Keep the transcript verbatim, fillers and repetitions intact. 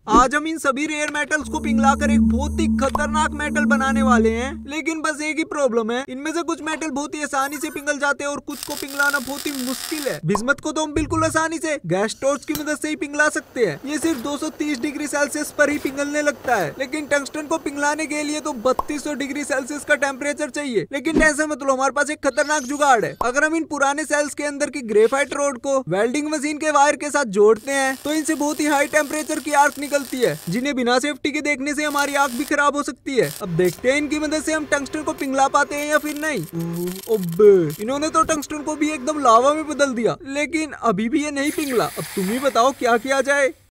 आज हम इन सभी रेयर मेटल्स को पिघलाकर एक बहुत ही खतरनाक मेटल बनाने वाले हैं। लेकिन बस एक ही प्रॉब्लम है, इनमें से कुछ मेटल बहुत ही आसानी से पिघल जाते हैं और कुछ को पिघलाना बहुत ही मुश्किल है। बिस्मत को तो हम बिल्कुल आसानी से गैस टॉर्च की मदद से ही पिघला सकते हैं। ये सिर्फ दो सौ तीस डिग्री सेल्सियस पर ही पिघलने लगता है। लेकिन टंगस्टन को पिघलाने के लिए तो बत्तीस सौ डिग्री सेल्सियस का टेम्परेचर चाहिए। लेकिन टेंशन मत लो, हमारे पास एक खतरनाक जुगाड़ है। अगर हम इन पुराने सेल्स के अंदर की ग्रेफाइट रोड को वेल्डिंग मशीन के वायर के साथ जोड़ते हैं तो इनसे बहुत ही हाई टेम्परेचर की आर्क निकलती है, जिन्हें बिना सेफ्टी के देखने से हमारी आंख भी खराब हो सकती है। अब देखते हैं इनकी मदद से हम टंगस्टन को पिघला पाते हैं या फिर नहीं। ओबे, इन्होंने तो टंगस्टन को भी एकदम लावा में बदल दिया, लेकिन अभी भी ये नहीं पिघला। अब तुम ही बताओ क्या किया जाए।